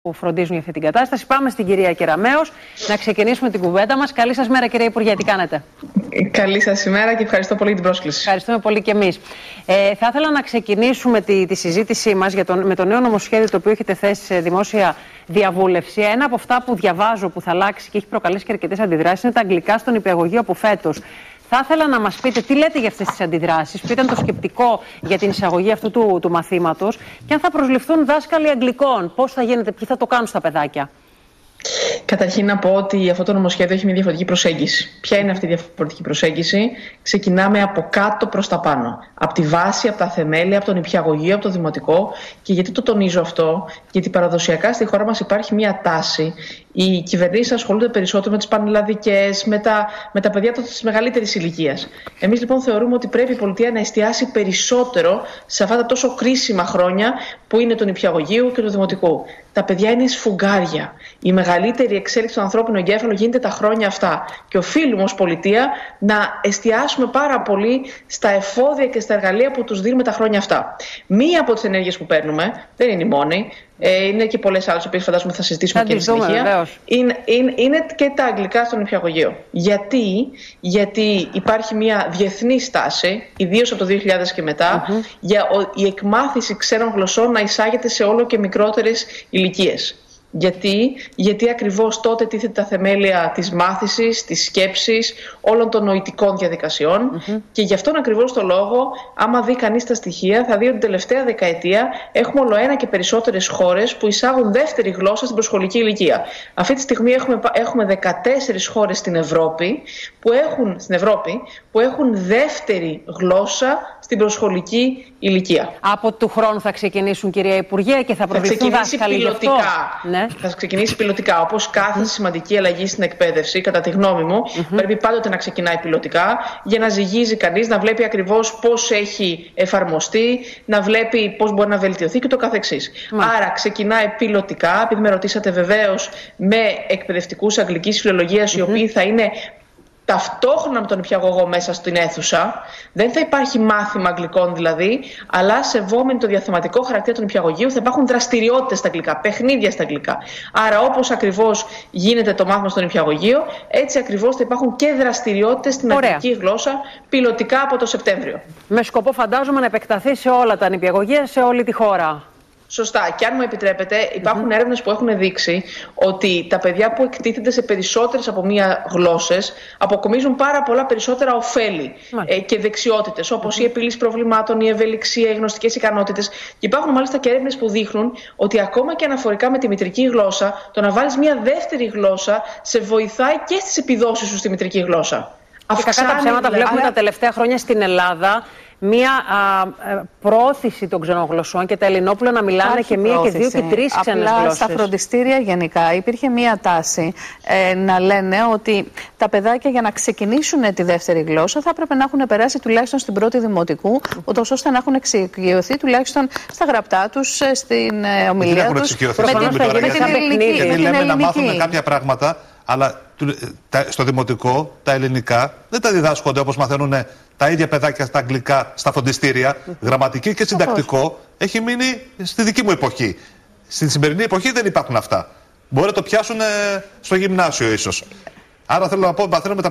που φροντίζουν για αυτή την κατάσταση. Πάμε στην κυρία Κεραμέως να ξεκινήσουμε την κουβέντα μας. Καλή σας μέρα, κυρία Υπουργέ, τι κάνετε? Καλή σας ημέρα και ευχαριστώ πολύ την πρόσκληση. Ευχαριστούμε πολύ και εμείς. Θα ήθελα να ξεκινήσουμε τη συζήτησή μας με το νέο νομοσχέδιο το οποίο έχετε θέσει σε δημόσια διαβούλευση. Ένα από αυτά που διαβάζω που θα αλλάξει και έχει προκαλέσει και αρκετές αντιδράσεις είναι τα αγγλικά στον υπηαγωγείο από φέτος. Θα ήθελα να μας πείτε τι λέτε για αυτές τις αντιδράσεις, ποιο ήταν το σκεπτικό για την εισαγωγή αυτού του μαθήματος και αν θα προσληφθούν δάσκαλοι αγγλικών, πώς θα γίνεται, ποιοι θα το κάνουν στα παιδάκια. Καταρχήν να πω ότι αυτό το νομοσχέδιο έχει μια διαφορετική προσέγγιση. Ποια είναι αυτή η διαφορετική προσέγγιση? Ξεκινάμε από κάτω προς τα πάνω. Από τη βάση, από τα θεμέλια, από τον νηπιαγωγείο, από το δημοτικό. Και γιατί το τονίζω αυτό? Γιατί παραδοσιακά στη χώρα μας υπάρχει μια τάση. Οι κυβερνήσεις ασχολούνται περισσότερο με τις πανελλαδικές, με τα παιδιά της μεγαλύτερης ηλικίας. Εμείς λοιπόν θεωρούμε ότι πρέπει η πολιτεία να εστιάσει περισσότερο σε αυτά τα τόσο κρίσιμα χρόνια που είναι του νηπιαγωγείου και του δημοτικού. Τα παιδιά είναι σφουγγάρια. Η μεγαλύτερη εξέλιξη του ανθρώπινου εγκέφαλου γίνεται τα χρόνια αυτά. Και οφείλουμε ως πολιτεία να εστιάσουμε πάρα πολύ στα εφόδια και στα εργαλεία που τους δίνουμε τα χρόνια αυτά. Μία από τις ενέργειες που παίρνουμε, δεν είναι η μόνη, είναι και πολλές άλλες, οποίες φαντάζομαι θα συζητήσουμε και στη συνέχεια. Είναι και τα αγγλικά στον νηπιαγωγείο. Γιατί υπάρχει μια διεθνή στάση, ιδίως από το 2000 και μετά, για η εκμάθηση ξένων γλωσσών να εισάγεται σε όλο και μικρότερες ηλικίες. Γιατί ακριβώς τότε τίθεται τα θεμέλια της μάθησης, της σκέψης, όλων των νοητικών διαδικασιών και γι' αυτόν ακριβώς το λόγο, άμα δει κανείς τα στοιχεία, θα δει ότι την τελευταία δεκαετία έχουμε όλο ένα και περισσότερες χώρες που εισάγουν δεύτερη γλώσσα στην προσχολική ηλικία. Αυτή τη στιγμή έχουμε 14 χώρες στην Ευρώπη που έχουν δεύτερη γλώσσα στην προσχολική ηλικία. Από του χρόνου θα ξεκινήσουν, κυρία Υπουργέ, και θα προβληθούν δάσκαλοι γι' αυτό. Ναι. Θα ξεκινήσει πιλωτικά. Όπως κάθε σημαντική αλλαγή στην εκπαίδευση, κατά τη γνώμη μου, πρέπει πάντοτε να ξεκινάει πιλωτικά για να ζυγίζει κανείς, να βλέπει ακριβώς πώς έχει εφαρμοστεί, να βλέπει πώς μπορεί να βελτιωθεί και το καθεξής. Άρα ξεκινάει πιλωτικά, επειδή με ρωτήσατε βεβαίως, με εκπαιδευτικούς αγγλικής φιλολογίας, οι οποίοι θα είναι ταυτόχρονα με τον νηπιαγωγό μέσα στην αίθουσα. Δεν θα υπάρχει μάθημα αγγλικών δηλαδή, αλλά σεβόμενοι το διαθεματικό χαρακτήρα του νηπιαγωγείου θα υπάρχουν δραστηριότητες στα αγγλικά, παιχνίδια στα αγγλικά. Άρα, όπως ακριβώς γίνεται το μάθημα στο νηπιαγωγείο, έτσι ακριβώς θα υπάρχουν και δραστηριότητες στην αγγλική γλώσσα πιλωτικά από το Σεπτέμβριο. Με σκοπό, φαντάζομαι, να επεκταθεί σε όλα τα νηπιαγωγεία, σε όλη τη χώρα. Σωστά. Και αν μου επιτρέπετε, υπάρχουν έρευνες που έχουν δείξει ότι τα παιδιά που εκτίθενται σε περισσότερες από μία γλώσσες αποκομίζουν πάρα πολλά περισσότερα ωφέλη και δεξιότητες, όπως η επίλυση προβλημάτων, η ευελιξία, οι γνωστικές ικανότητες. Και υπάρχουν μάλιστα και έρευνες που δείχνουν ότι ακόμα και αναφορικά με τη μητρική γλώσσα, το να βάλεις μία δεύτερη γλώσσα σε βοηθάει και στις επιδόσεις σου στη μητρική γλώσσα. Και κακά τα ψέματα βλέπουμε τα τελευταία χρόνια στην Ελλάδα μία προώθηση των ξενών γλωσσών και τα Ελληνόπουλα να μιλάνε και μία και δύο και τρεις ξένες γλώσσες. Στα φροντιστήρια γενικά υπήρχε μία τάση να λένε ότι τα παιδάκια για να ξεκινήσουν τη δεύτερη γλώσσα θα έπρεπε να έχουν περάσει τουλάχιστον στην πρώτη δημοτικού, ούτως ώστε να έχουν εξοικειωθεί τουλάχιστον στα γραπτά τους, στην ομιλία τους. Με την ελληνική. Γιατί λέμε να μάθουμε κάποια πράγματα, αλλά στο δημοτικό τα ελληνικά δεν τα διδάσκονται όπως μαθαίνουν τα ίδια παιδάκια στα αγγλικά στα φροντιστήρια. Γραμματική και συντακτικό έχει μείνει στη δική μου εποχή. Στην σημερινή εποχή δεν υπάρχουν αυτά. Μπορεί να το πιάσουν στο γυμνάσιο ίσως. Άρα θέλω να πω,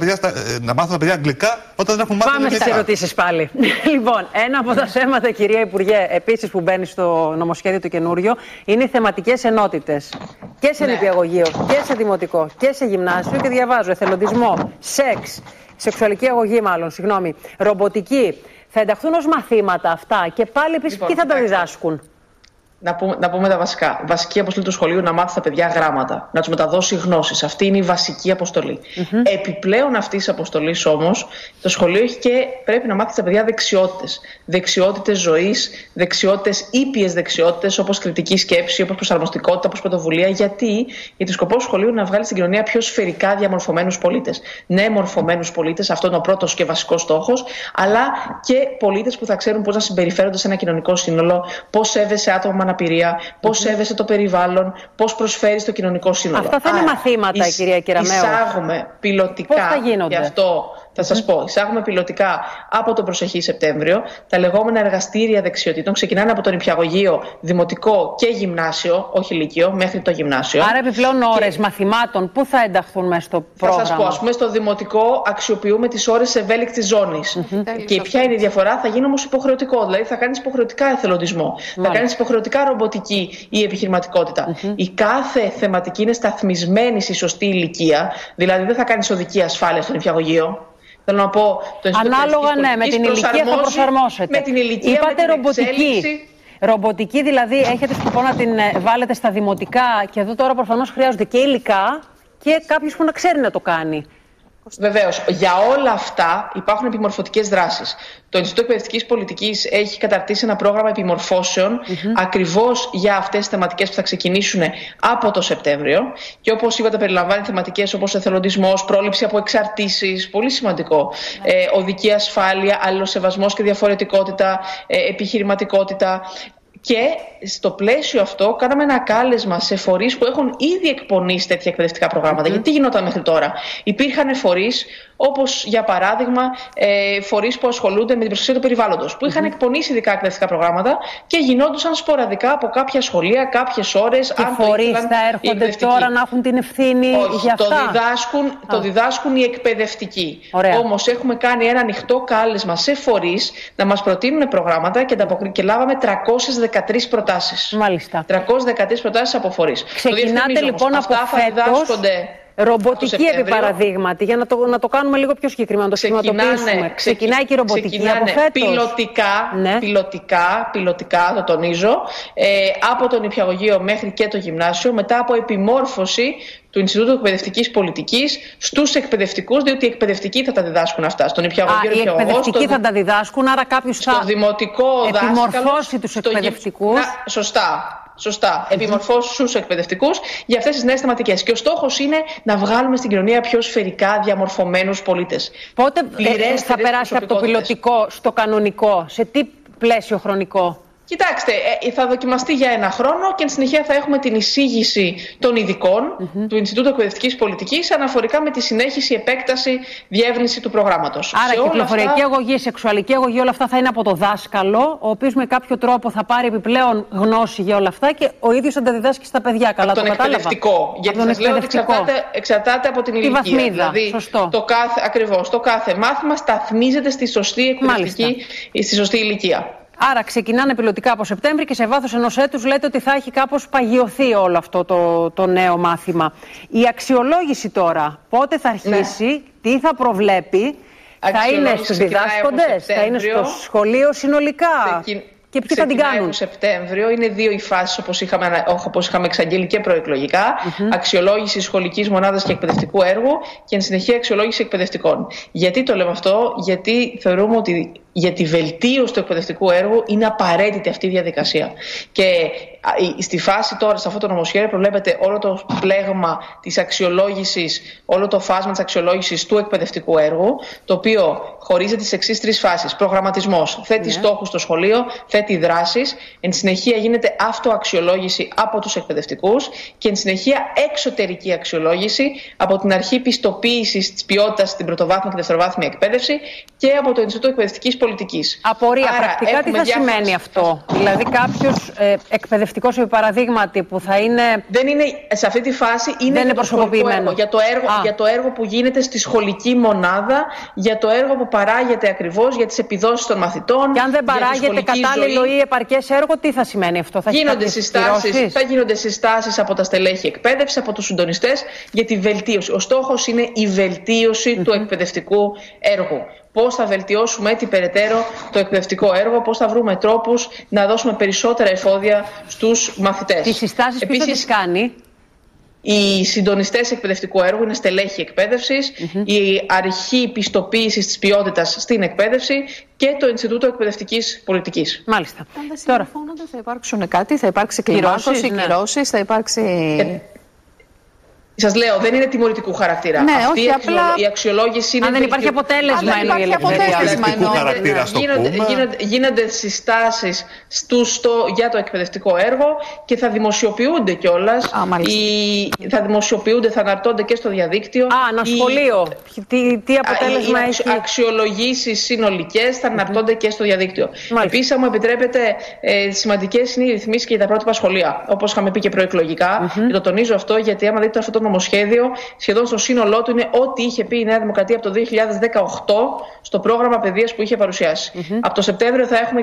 να μάθουν τα παιδιά αγγλικά όταν δεν έχουν μάθει. Πάμε στις ερωτήσεις πάλι. Λοιπόν, ένα από τα θέματα, κυρία Υπουργέ, επίσης που μπαίνει στο νομοσχέδιο το καινούριο, είναι οι θεματικές ενότητες. Και σε νηπιαγωγείο, και σε δημοτικό, και σε γυμνάσιο. Και διαβάζω εθελοντισμό, σεξ, σεξουαλική αγωγή μάλλον, ρομποτική. Θα ενταχθούν ως μαθήματα αυτά και πάλι επίσης ποιοι θα τα διδάσκουν? Να πούμε τα βασικά. Βασική αποστολή του σχολείου να μάθει τα παιδιά γράμματα, να τους μεταδώσει γνώσεις. Αυτή είναι η βασική αποστολή. Επιπλέον αυτής της αποστολής όμως, το σχολείο έχει και πρέπει να μάθει στα παιδιά δεξιότητες. Δεξιότητες ζωής, ήπιες δεξιότητες όπως κριτική σκέψη, όπως προσαρμοστικότητα, όπως πρωτοβουλία. Γιατί σκοπός του σχολείου είναι να βγάλει στην κοινωνία πιο σφαιρικά διαμορφωμένους πολίτες. Ναι, μορφωμένους πολίτες, αυτό είναι ο πρώτος και βασικός στόχος, αλλά και πολίτες που θα ξέρουν πώς να συμπεριφέρονται σε ένα κοινωνικό σύνολο, πώς σέβεσαι άτομα με αναπηρία, πώς σέβεσαι το περιβάλλον, πώς προσφέρεις το κοινωνικό σύνολο. Αυτά θα είναι μαθήματα, κυρία Κεραμέως. Εισάγουμε πιλωτικά. Πώς θα γίνονται? Και αυτό Θα σας πω, εισάγουμε πιλωτικά από τον προσεχή Σεπτέμβριο. Τα λεγόμενα εργαστήρια δεξιοτήτων ξεκινάνε από το νηπιαγωγείο, δημοτικό και γυμνάσιο, όχι λύκειο, μέχρι το γυμνάσιο. Άρα επιπλέον ώρες μαθημάτων, πού θα ενταχθούν μέσα στο πρόγραμμα? Θα σας πω, ας πούμε, στο δημοτικό αξιοποιούμε τις ώρες ευέλικτης ζώνης. Και ποια είναι η διαφορά? Θα γίνει όμως υποχρεωτικό. Δηλαδή θα κάνεις υποχρεωτικά εθελοντισμό, θα κάνεις υποχρεωτικά ρομποτική ή επιχειρηματικότητα. Η κάθε θεματική είναι σταθμισμένη στη σωστή ηλικία, δηλαδή δεν θα κάνεις οδική ασφάλεια στο νηπιαγωγείο. Θέλω να πω, ανάλογα, ναι, με την ηλικία θα προσαρμόσετε. Με την ηλικία, είπατε με την ρομποτική. Ρομποτική, δηλαδή, έχετε σκοπό να την βάλετε στα δημοτικά και εδώ τώρα προφανώς χρειάζονται και υλικά και κάποιος που να ξέρει να το κάνει. Βεβαίως. Για όλα αυτά υπάρχουν επιμορφωτικές δράσεις. Το Ινστιτούτο Εκπαιδευτικής Πολιτικής έχει καταρτήσει ένα πρόγραμμα επιμορφώσεων ακριβώς για αυτές τις θεματικές που θα ξεκινήσουν από το Σεπτέμβριο. Και όπως είπατε, περιλαμβάνει θεματικές όπως εθελοντισμός, πρόληψη από εξαρτήσεις, πολύ σημαντικό, οδική ασφάλεια, αλληλοσεβασμός και διαφορετικότητα, επιχειρηματικότητα. Και στο πλαίσιο αυτό κάναμε ένα κάλεσμα σε φορείς που έχουν ήδη εκπονήσει τέτοια εκπαιδευτικά προγράμματα. Γιατί τι γινόταν μέχρι τώρα? Υπήρχαν φορείς όπως για παράδειγμα φορείς που ασχολούνται με την προστασία του περιβάλλοντος, που είχαν εκπονήσει ειδικά εκπαιδευτικά προγράμματα και γινόντουσαν σποραδικά από κάποια σχολεία, κάποιες ώρες. Και φορείς θα έρχονται τώρα να έχουν την ευθύνη για αυτά? Το διδάσκουν οι εκπαιδευτικοί. Όμως έχουμε κάνει ένα ανοιχτό κάλεσμα σε φορείς να μας προτείνουν προγράμματα και λάβαμε 313 προτάσεις. Μάλιστα. 313 προτάσεις από φορείς. Ξεκινάτε λοιπόν από φέτος ρομποτική επί παραδείγματι, για να το κάνουμε λίγο πιο συγκεκριμένο, να το σχηματοποιήσουμε. Ξεκινάει και η ρομποτική από φέτος. Πιλωτικά, το τονίζω, από το νηπιαγωγείο μέχρι και το γυμνάσιο, μετά από επιμόρφωση του Ινστιτούτου Εκπαιδευτικής Πολιτικής στους εκπαιδευτικούς, διότι οι εκπαιδευτικοί θα τα διδάσκουν αυτά. Στον νηπιαγωγείο, οι εκπαιδευτικοί θα τα διδάσκουν, άρα κάποιος θα επιμορφώσει τους εκπαιδευτικούς. Σωστά. Επιμορφώσει στους εκπαιδευτικούς για αυτές τις νέες θεματικές. Και ο στόχος είναι να βγάλουμε στην κοινωνία πιο σφαιρικά διαμορφωμένους πολίτες. Πότε θα περάσει από το πιλωτικό στο κανονικό, σε τι πλαίσιο χρονικό? Κοιτάξτε, θα δοκιμαστεί για ένα χρόνο και εν συνεχεία θα έχουμε την εισήγηση των ειδικών του Ινστιτούτου Εκπαιδευτικής Πολιτικής αναφορικά με τη συνέχιση, επέκταση, διεύρυνση του προγράμματος. Άρα κυκλοφοριακή αγωγή, σεξουαλική αγωγή, όλα αυτά θα είναι από το δάσκαλο, ο οποίος με κάποιο τρόπο θα πάρει επιπλέον γνώση για όλα αυτά και ο ίδιος θα τα διδάσκει στα παιδιά. Καλά, τον εκπαιδευτικό. Γιατί σας λέω ότι εξαρτάται από την ηλικία. Τη βαθμίδα. Δηλαδή, το κάθε μάθημα σταθμίζεται στη σωστή εκπαιδευτική, στη σωστή ηλικία. Άρα ξεκινάνε πιλωτικά από Σεπτέμβρη και σε βάθος ενός έτους λέτε ότι θα έχει κάπως παγιωθεί όλο αυτό το νέο μάθημα. Η αξιολόγηση τώρα πότε θα αρχίσει, τι θα προβλέπει, θα είναι στους διδάσκοντες, θα είναι στο σχολείο συνολικά? Και ποιοι θα την κάνουν? Το Σεπτέμβριο είναι δύο οι φάσεις όπως είχαμε εξαγγείλει και προεκλογικά. Αξιολόγηση σχολικής μονάδας και εκπαιδευτικού έργου και εν συνεχεία αξιολόγηση εκπαιδευτικών. Γιατί το λέμε αυτό? Γιατί θεωρούμε ότι για τη βελτίωση του εκπαιδευτικού έργου είναι απαραίτητη αυτή η διαδικασία. Και στη φάση τώρα, σε αυτό το νομοσχέδιο, προβλέπεται όλο το πλέγμα της αξιολόγησης, όλο το φάσμα της αξιολόγησης του εκπαιδευτικού έργου, το οποίο χωρίζεται στις εξής τρεις φάσεις. Προγραμματισμός, θέτει στόχους στο σχολείο, θέτει δράσεις, εν συνεχεία γίνεται αυτοαξιολόγηση από τους εκπαιδευτικούς και εν συνεχεία εξωτερική αξιολόγηση από την αρχή πιστοποίησης της ποιότητας στην πρωτοβάθμια και δευτεροβάθμια εκπαίδευση και από το Ινστιτούτο Εκπαιδευτικής Πολιτικής. Απορία, πρακτικά τι θα σημαίνει αυτό? Δηλαδή κάποιος εκπαιδευτικός επί παραδείγματι που θα είναι... Δεν είναι, σε αυτή τη φάση είναι προσωποποιημένο. Για το έργο που γίνεται στη σχολική μονάδα, για το έργο που παράγεται ακριβώς, για τις επιδόσεις των μαθητών. Και αν δεν παράγεται κατάλληλο ή επαρκές έργο, τι θα σημαίνει αυτό? Θα γίνονται συστάσεις από τα στελέχη εκπαίδευση, από τους συντονιστές για τη βελτίωση. Ο στόχος είναι η βελτίωση του εκπαιδευτικού έργου. Πώς θα βελτιώσουμε έτσι περαιτέρω το εκπαιδευτικό έργο, πώς θα βρούμε τρόπους να δώσουμε περισσότερα εφόδια στους μαθητές. Τις συστάσεις ποιος θα τις κάνει? Οι συντονιστές εκπαιδευτικού έργου είναι στελέχη εκπαίδευσης, η αρχή πιστοποίησης της ποιότητας στην εκπαίδευση και το Ινστιτούτο Εκπαιδευτικής Πολιτικής. Μάλιστα. Αν δεν συμφωνούνται, θα υπάρξουν κάτι, θα υπάρξει κλιμάκωση, κυρώσεις, θα υπάρξει... Σας λέω, δεν είναι τιμωρητικού χαρακτήρα. Ναι, αυτή όχι, απλά... η αξιολόγηση είναι. Αν δεν υπάρχει αποτέλεσμα, γίνονται συστάσεις για το εκπαιδευτικό έργο και θα δημοσιοποιούνται κιόλας. Θα δημοσιοποιούνται, θα αναρτώνται και στο διαδίκτυο. Ένα σχολείο. Τι αποτέλεσμα έχει. Αξιολογήσεις συνολικές θα αναρτώνται και στο διαδίκτυο. Επίσης, αν μου επιτρέπετε, σημαντικές είναι οι ρυθμίσεις και για τα πρότυπα σχολεία. Όπως είχαμε πει και προεκλογικά. Και το τονίζω αυτό, γιατί άμα δείτε αυτό το νομοσχέδιο, σχεδόν στο σύνολό του είναι ό,τι είχε πει η Νέα Δημοκρατία από το 2018 στο πρόγραμμα παιδείας που είχε παρουσιάσει. Από το Σεπτέμβριο θα έχουμε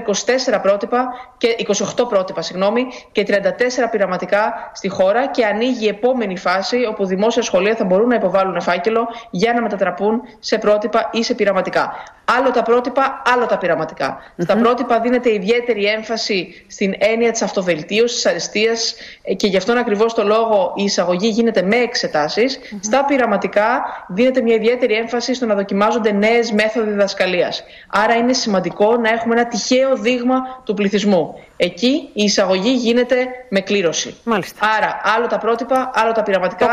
28 πρότυπα και 34 πειραματικά στη χώρα και ανοίγει η επόμενη φάση όπου δημόσια σχολεία θα μπορούν να υποβάλουν φάκελο για να μετατραπούν σε πρότυπα ή σε πειραματικά. Άλλο τα πρότυπα, άλλο τα πειραματικά. Στα πρότυπα δίνεται ιδιαίτερη έμφαση στην έννοια της αυτοβελτίωσης, της αριστείας και γι' αυτόν ακριβώς το λόγο η εισαγωγή γίνεται με εξετάσεις. Στα πειραματικά δίνεται μια ιδιαίτερη έμφαση στο να δοκιμάζονται νέες μέθοδοι διδασκαλίας. Άρα είναι σημαντικό να έχουμε ένα τυχαίο δείγμα του πληθυσμού. Εκεί η εισαγωγή γίνεται με κλήρωση. Μάλιστα. Άρα άλλο τα πρότυπα, άλλο τα πειραματικά.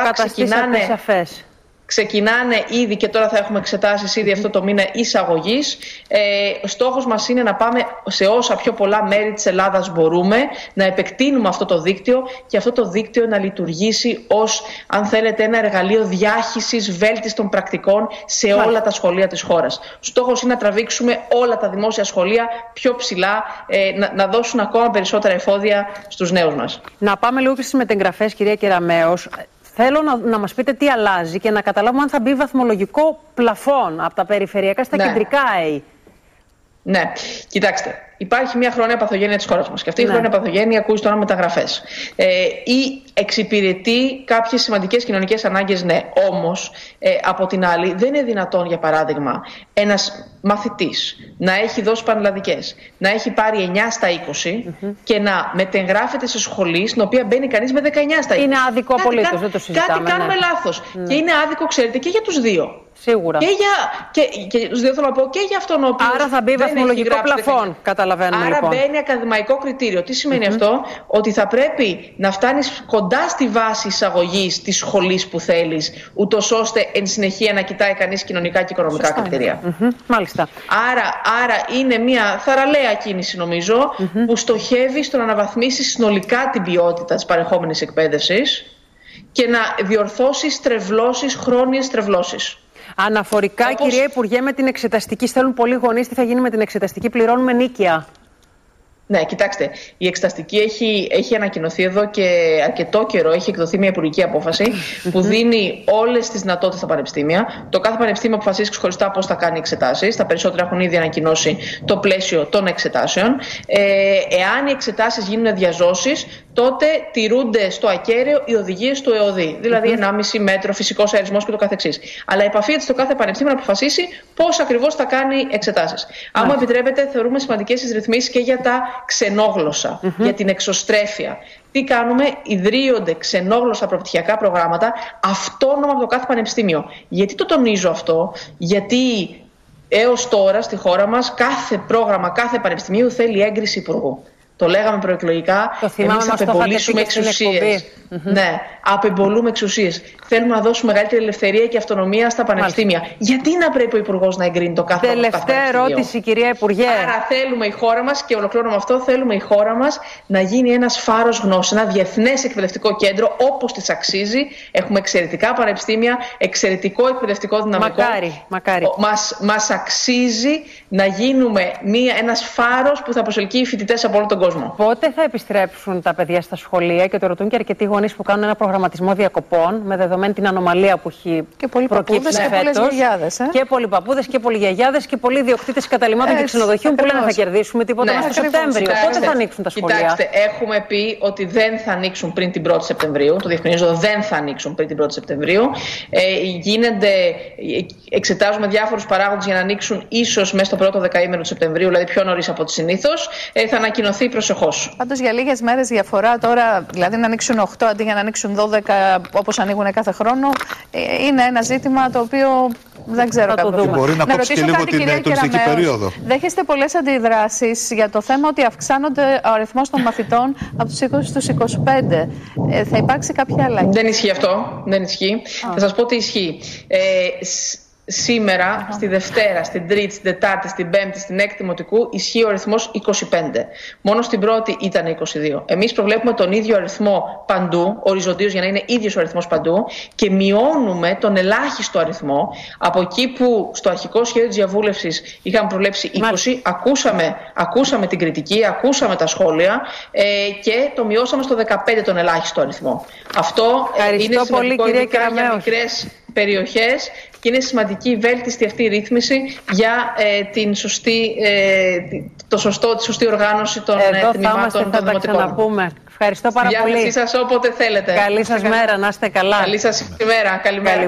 Ξεκινάνε ήδη και τώρα θα έχουμε εξετάσεις ήδη αυτό το μήνα εισαγωγής. Στόχος μας είναι να πάμε σε όσα πιο πολλά μέρη της Ελλάδας μπορούμε, να επεκτείνουμε αυτό το δίκτυο και αυτό το δίκτυο να λειτουργήσει ως, αν θέλετε, ένα εργαλείο διάχυσης βέλτιστων πρακτικών σε όλα τα σχολεία της χώρας. Στόχος είναι να τραβήξουμε όλα τα δημόσια σχολεία πιο ψηλά, να δώσουν ακόμα περισσότερα εφόδια στους νέους μας. Να πάμε λίγο και στις μετεγγραφές, κυρία Κεραμέως. Θέλω να μας πείτε τι αλλάζει και να καταλάβουμε αν θα μπει βαθμολογικό πλαφόν από τα περιφερειακά στα κεντρικά ΑΕΗ. Ναι, κοιτάξτε. Υπάρχει μια χρόνια παθογένεια της χώρας μας και αυτή η χρόνια παθογένεια ακούει τώρα μεταγραφές. Ή εξυπηρετεί κάποιες σημαντικές κοινωνικές ανάγκες, ναι. Όμως, από την άλλη, δεν είναι δυνατόν, για παράδειγμα, ένας μαθητής να έχει δώσει πανελλαδικές, να έχει πάρει 9 στα 20 και να μετεγγράφεται σε σχολή στην οποία μπαίνει κανείς με 19 στα 20. Είναι άδικο απολύτως, δεν το συζητάμε. Κάτι κάνουμε λάθος. Και είναι άδικο, ξέρετε, και για τους δύο. Σίγουρα. Και τους δύο θέλω να πω και για αυτόν ο οποίος. Άρα θα μπει βαθμολογικό πλαφόν, καταλαβαίνουμε. Άρα μπαίνει ακαδημαϊκό κριτήριο. Τι σημαίνει αυτό? Ότι θα πρέπει να φτάνεις κοντά στη βάση εισαγωγής της σχολής που θέλεις, ούτως ώστε εν συνεχεία να κοιτάει κανείς κοινωνικά και οικονομικά κριτήρια. Μάλιστα. Άρα είναι μια θαραλέα κίνηση, νομίζω, που στοχεύει στο να αναβαθμίσει συνολικά την ποιότητα της παρεχόμενης εκπαίδευσης και να διορθώσει στρεβλώσεις, χρόνιες στρεβλώσεις. Αναφορικά, κυρία Υπουργέ, με την εξεταστική, στέλνουν πολλοί γονείς, τι θα γίνει με την εξεταστική, πληρώνουμε νίκαια. Ναι, κοιτάξτε, η εξεταστική έχει ανακοινωθεί εδώ και αρκετό καιρό. Έχει εκδοθεί μια υπουργική απόφαση που δίνει όλες τις δυνατότητες στα πανεπιστήμια. Το κάθε πανεπιστήμιο αποφασίζει ξεχωριστά πώς θα κάνει εξετάσεις. Τα περισσότερα έχουν ήδη ανακοινώσει το πλαίσιο των εξετάσεων. Εάν οι εξετάσεις γίνουν διαζώσεις, τότε τηρούνται στο ακέραιο οι οδηγίες του ΕΟΔΗ. Δηλαδή 1,5 μέτρο, φυσικός αερισμός κ.ο.κ. Αλλά επαφείται στο κάθε πανεπιστήμιο να αποφασίσει πώς ακριβώς θα κάνει εξετάσεις. Αν μου επιτρέπετε, θεωρούμε σημαντικές τις ρυθμίσεις και για τα ξενόγλωσσα, για την εξωστρέφεια. Τι κάνουμε? Ιδρύονται ξενόγλωσσα προπτυχιακά προγράμματα αυτόνομα από το κάθε πανεπιστήμιο. Γιατί το τονίζω αυτό? Γιατί έως τώρα στη χώρα μας κάθε πρόγραμμα, κάθε πανεπιστημίου θέλει έγκριση υπουργού. Το λέγαμε προεκλογικά, εμείς απεμπολίσουμε εξουσίες. Ναι, απεμπολούμε εξουσίες. Θέλουμε να δώσουμε μεγαλύτερη ελευθερία και αυτονομία στα πανεπιστήμια. Γιατί να πρέπει ο υπουργός να εγκρίνει το κάθε πανεπιστήμιο? Τελευταία ερώτηση, κυρία Υπουργέ. Άρα θέλουμε η χώρα μας, και ολοκληρώνω με αυτό, θέλουμε η χώρα μας να γίνει ένας φάρος γνώσης, ένα διεθνές εκπαιδευτικό κέντρο όπως της αξίζει. Έχουμε εξαιρετικά πανεπιστήμια, εξαιρετικό εκπαιδευτικό δυναμικό. Μακάρι. Μας αξίζει να γίνουμε ένας φάρος που θα προσελκύει φοιτητές από όλο τον κόσμο. Πότε θα επιστρέψουν τα παιδιά στα σχολεία? Και το ρωτούν και αρκετοί γονείς που κάνουν ένα προγραμματισμό διακοπών με δεδομένη την ανομαλία που έχει προκύψει φέτος. Και πολλοί παππούδες και πολλοί γιαγιάδες και πολλοί ιδιοκτήτες καταλυμάτων και ξενοδοχείων που λένε θα κερδίσουμε τίποτα στο Σεπτέμβριο. Πότε θα ανοίξουν τα σχολεία? Κοιτάξτε, έχουμε πει ότι δεν θα ανοίξουν πριν την 1η Σεπτεμβρίου. Το διευκρινίζω, δεν θα ανοίξουν πριν την 1η Σεπτεμβρίου. Εξετάζουμε διάφορους παράγοντες για να ανοίξουν ίσως μέσα στο πρώτο δεκαήμερο του Σεπτεμβρίου, δηλαδή πιο νωρίς από ό,τι συνήθως. Θα ανακοινωθεί προσεχώς. Πάντως για λίγες μέρες διαφορά τώρα, δηλαδή να ανοίξουν 8 αντί για να ανοίξουν 12 όπως ανοίγουν κάθε χρόνο, είναι ένα ζήτημα το οποίο δεν ξέρω κατά πόσο. Μπορεί να κόψει και λίγο την τουριστική περίοδο. Δέχεστε πολλές αντιδράσεις για το θέμα ότι αυξάνονται ο αριθμός των μαθητών από τους 20 στους 25. Θα υπάρξει κάποια αλλαγή? Δεν ισχύει αυτό. Δεν ισχύει. Θα σας πω τι ισχύει. Σήμερα, στη Δευτέρα, στην Τρίτη, στην Τετάρτη, στην Πέμπτη, στην Έκτη Δημοτικού ισχύει ο αριθμός 25. Μόνο στην Πρώτη ήταν 22. Εμείς προβλέπουμε τον ίδιο αριθμό παντού, οριζοντίως για να είναι ίδιος ο αριθμός παντού, και μειώνουμε τον ελάχιστο αριθμό. Από εκεί που στο αρχικό σχέδιο της διαβούλευσης είχαμε προβλέψει 20, ακούσαμε την κριτική, ακούσαμε τα σχόλια και το μειώσαμε στο 15 τον ελάχιστο αριθμό. Αυτό είναι σημαντικό ειδικά για μικρές περιοχές και είναι σημαντική η βέλτιστη αυτή ρύθμιση για τη σωστή οργάνωση των τμήματων των δημοτικών. Ξαναπούμε. Ευχαριστώ πάρα πολύ. Διάθεσή σας όποτε θέλετε. Καλή σας μέρα, να είστε καλά. Καλή σας ημέρα. Καλημέρα.